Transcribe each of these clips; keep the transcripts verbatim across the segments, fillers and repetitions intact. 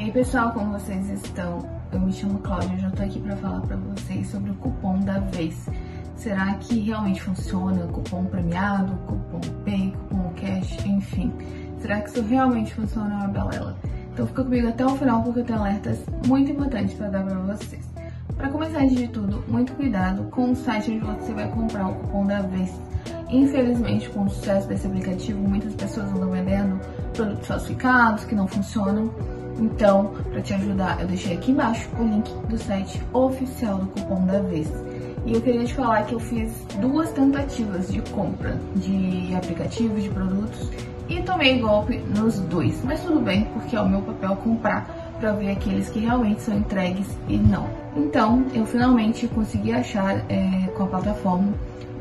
E aí pessoal, como vocês estão? Eu me chamo Cláudia, eu já tô aqui pra falar pra vocês sobre o cupom da vez. Será que realmente funciona? Cupom premiado, cupom Pay, cupom Cash, enfim. Será que isso realmente funciona, uma balela? Então fica comigo até o final porque eu tenho alertas muito importantes pra dar pra vocês. Pra começar, antes de tudo, muito cuidado com o site onde você vai comprar o cupom da vez. Infelizmente, com o sucesso desse aplicativo, muitas pessoas andam vendendo produtos falsificados que não funcionam. Então, para te ajudar, eu deixei aqui embaixo o link do site oficial do cupom da vez. E eu queria te falar que eu fiz duas tentativas de compra de aplicativos, de produtos, e tomei golpe nos dois. Mas tudo bem, porque é o meu papel comprar para ver aqueles que realmente são entregues e não. Então, eu finalmente consegui achar é, com a plataforma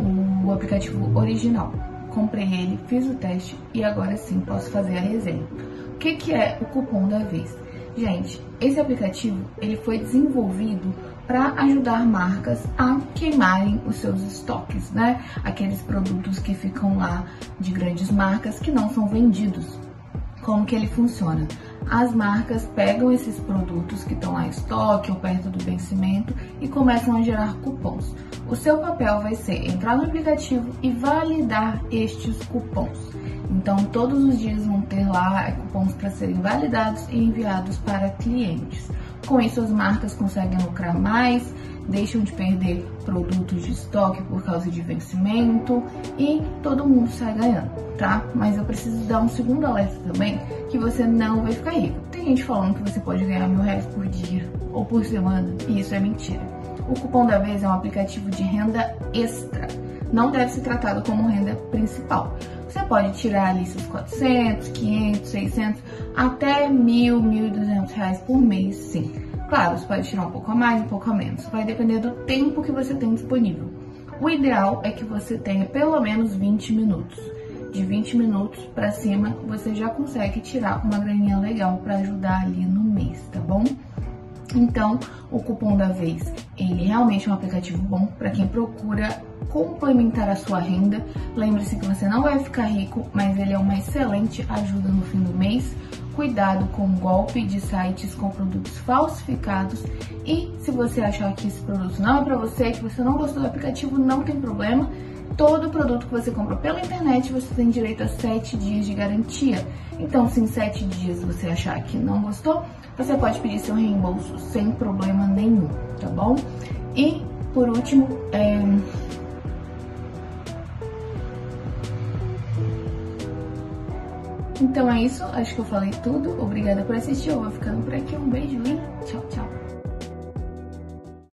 o aplicativo original. Comprei ele, fiz o teste e agora sim posso fazer a resenha. O que, que é o cupom da vez? Gente, esse aplicativo ele foi desenvolvido para ajudar marcas a queimarem os seus estoques, né? Aqueles produtos que ficam lá de grandes marcas que não são vendidos. Como que ele funciona? As marcas pegam esses produtos que estão lá em estoque ou perto do vencimento e começam a gerar cupons. O seu papel vai ser entrar no aplicativo e validar estes cupons. Então, todos os dias vão ter lá cupons para serem validados e enviados para clientes. Com isso, as marcas conseguem lucrar mais, deixam de perder produtos de estoque por causa de vencimento e todo mundo sai ganhando, tá? Mas eu preciso dar um segundo alerta também, que você não vai ficar rico. Tem gente falando que você pode ganhar mil reais por dia ou por semana, e isso é mentira. O cupom da vez é um aplicativo de renda extra, não deve ser tratado como renda principal. Você pode tirar ali seus quatrocentos, quinhentos, seiscentos, até mil, mil e duzentos reais por mês, sim. Claro, você pode tirar um pouco a mais, um pouco a menos. Vai depender do tempo que você tem disponível. O ideal é que você tenha pelo menos vinte minutos. De vinte minutos para cima, você já consegue tirar uma graninha legal para ajudar ali no mês, tá bom? Então, o cupom da vez, ele realmente é um aplicativo bom para quem procura complementar a sua renda. Lembre-se que você não vai ficar rico, mas ele é uma excelente ajuda no fim do mês. Cuidado com o golpe de sites com produtos falsificados. E se você achar que esse produto não é para você, que você não gostou do aplicativo, não tem problema. Todo produto que você compra pela internet, você tem direito a sete dias de garantia. Então, se em sete dias você achar que não gostou, você pode pedir seu reembolso sem problema nenhum, tá bom? E, por último, é... então é isso. Acho que eu falei tudo. Obrigada por assistir. Eu vou ficando por aqui. Um beijo e